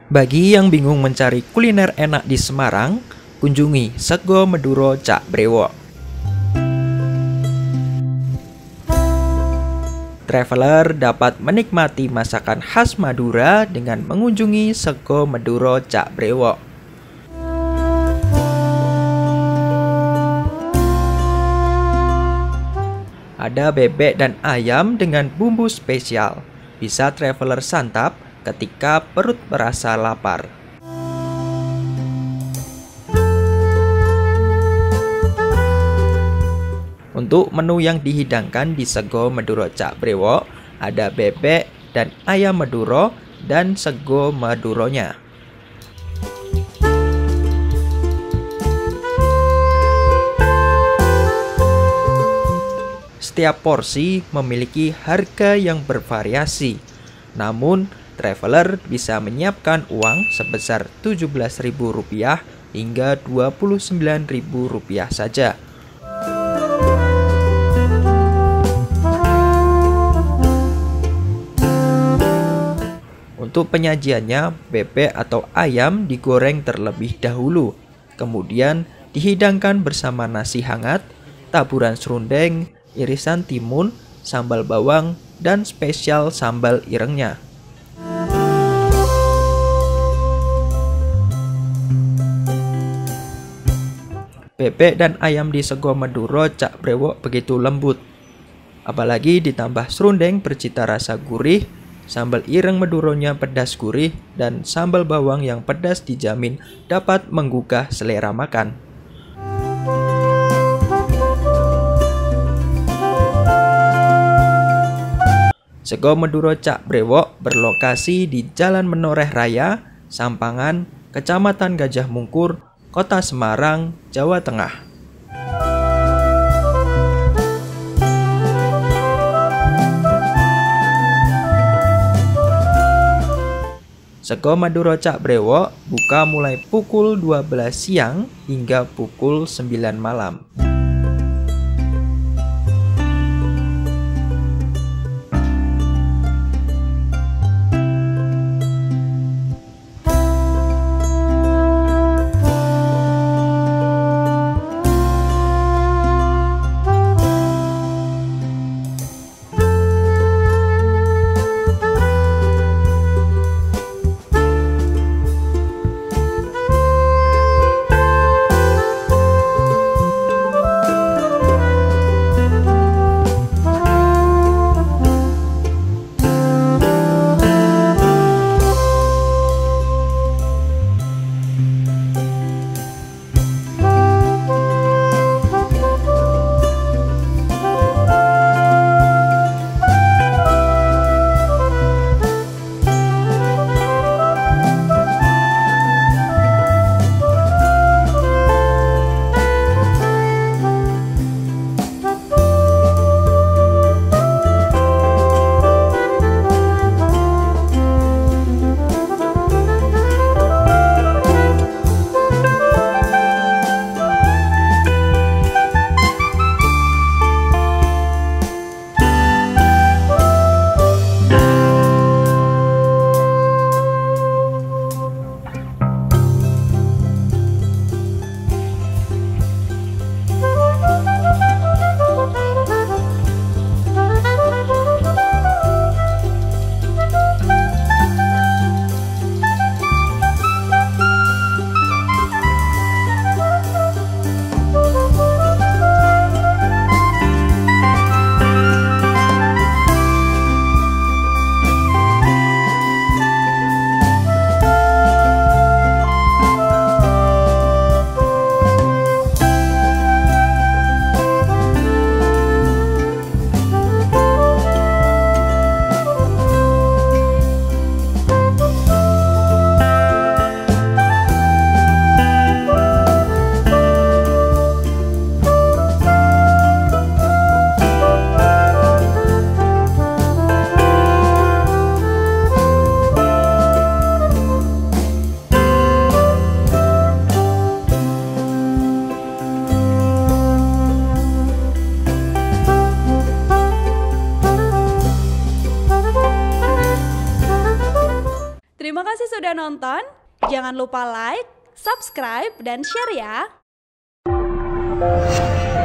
Bagi yang bingung mencari kuliner enak di Semarang, kunjungi Sego Meduro Cak Brewok. Traveler dapat menikmati masakan khas Madura dengan mengunjungi Sego Meduro Cak Brewok. Ada bebek dan ayam dengan bumbu spesial. Bisa traveler santap ketika perut merasa lapar. Untuk menu yang dihidangkan di Sego Meduro Cak Brewok, ada bebek dan ayam Meduro dan sego Maduronya. Setiap porsi memiliki harga yang bervariasi. Namun, traveler bisa menyiapkan uang sebesar Rp17.000 hingga Rp29.000 saja. Untuk penyajiannya, bebek atau ayam digoreng terlebih dahulu, kemudian dihidangkan bersama nasi hangat, taburan serundeng, irisan timun, sambal bawang, dan spesial sambal irengnya. Bebek dan ayam di Sego Meduro Cak Brewok begitu lembut. Apalagi ditambah serundeng bercita rasa gurih, sambal ireng Maduronya pedas gurih, dan sambal bawang yang pedas dijamin dapat menggugah selera makan. Sego Meduro Cak Brewok berlokasi di Jalan Menoreh Raya, Sampangan, Kecamatan Gajah Mungkur, Kota Semarang, Jawa Tengah. Sego Meduro Cak Brewok buka mulai pukul 12 siang hingga pukul 9 malam. udah nonton. Jangan lupa like, subscribe, dan share ya.